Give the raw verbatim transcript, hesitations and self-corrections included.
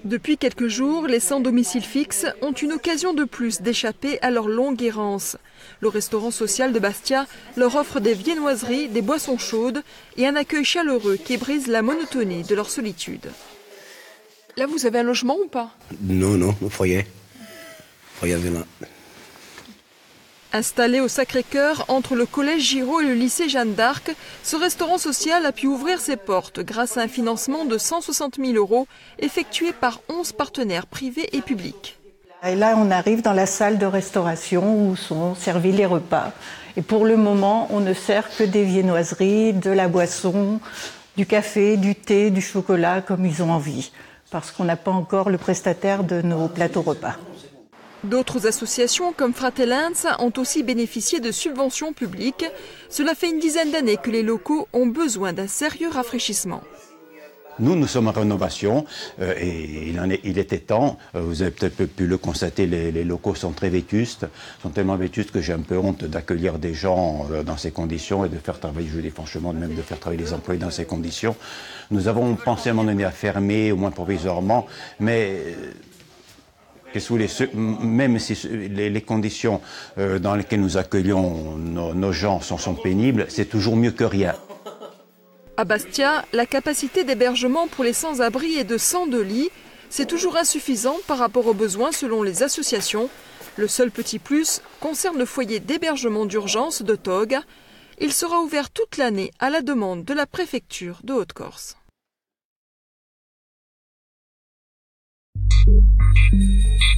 Depuis quelques jours, les sans domicile fixe ont une occasion de plus d'échapper à leur longue errance. Le restaurant social de Bastia leur offre des viennoiseries, des boissons chaudes et un accueil chaleureux qui brise la monotonie de leur solitude. Là, vous avez un logement ou pas? Non, non, au foyer. Regardez là. Installé au Sacré-Cœur, entre le collège Giraud et le lycée Jeanne d'Arc, ce restaurant social a pu ouvrir ses portes grâce à un financement de cent soixante mille euros effectué par onze partenaires privés et publics. Et là, on arrive dans la salle de restauration où sont servis les repas. Et pour le moment, on ne sert que des viennoiseries, de la boisson, du café, du thé, du chocolat, comme ils ont envie. Parce qu'on n'a pas encore le prestataire de nos plateaux repas. D'autres associations comme Fratellanza ont aussi bénéficié de subventions publiques. Cela fait une dizaine d'années que les locaux ont besoin d'un sérieux rafraîchissement. Nous, nous sommes en rénovation euh, et il, en est, il était temps. Euh, vous avez peut-être pu le constater, les, les locaux sont très vétustes, sont tellement vétustes que j'ai un peu honte d'accueillir des gens euh, dans ces conditions et de faire travailler, je dis franchement, même de faire travailler les employés dans ces conditions. Nous avons pensé à un moment donné à fermer, au moins provisoirement, mais... Même si les conditions dans lesquelles nous accueillons nos, nos gens sont, sont pénibles, c'est toujours mieux que rien. À Bastia, la capacité d'hébergement pour les sans-abri est de cent deux lits. C'est toujours insuffisant par rapport aux besoins selon les associations. Le seul petit plus concerne le foyer d'hébergement d'urgence de Toghes. Il sera ouvert toute l'année à la demande de la préfecture de Haute-Corse. Thank you.